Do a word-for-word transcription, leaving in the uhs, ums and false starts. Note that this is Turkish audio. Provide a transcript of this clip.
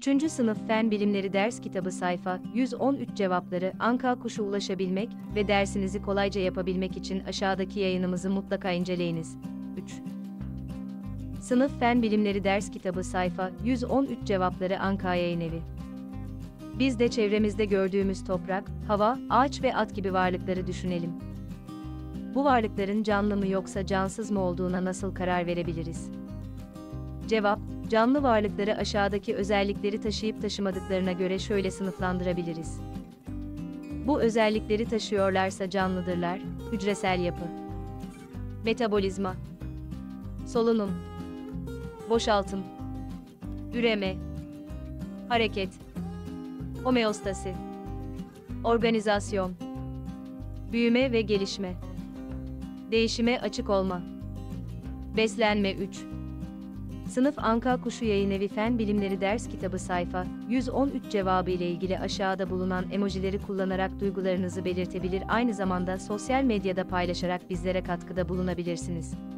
üçüncü Sınıf Fen Bilimleri Ders Kitabı sayfa yüz on üç cevapları Anka Kuşu ulaşabilmek ve dersinizi kolayca yapabilmek için aşağıdaki yayınımızı mutlaka inceleyiniz. üç. Sınıf Fen Bilimleri Ders Kitabı sayfa yüz on üç cevapları Anka Yayınevi. Biz de çevremizde gördüğümüz toprak, hava, ağaç ve at gibi varlıkları düşünelim. Bu varlıkların canlı mı yoksa cansız mı olduğuna nasıl karar verebiliriz? Cevap, canlı varlıkları aşağıdaki özellikleri taşıyıp taşımadıklarına göre şöyle sınıflandırabiliriz. Bu özellikleri taşıyorlarsa canlıdırlar: hücresel yapı, metabolizma, solunum, boşaltım, üreme, hareket, homeostasi, organizasyon, büyüme ve gelişme, değişime açık olma, beslenme. üç. Sınıf Anka Kuşu Yayınevi Fen Bilimleri Ders Kitabı sayfa yüz on üç cevabı ile ilgili aşağıda bulunan emojileri kullanarak duygularınızı belirtebilir, aynı zamanda sosyal medyada paylaşarak bizlere katkıda bulunabilirsiniz.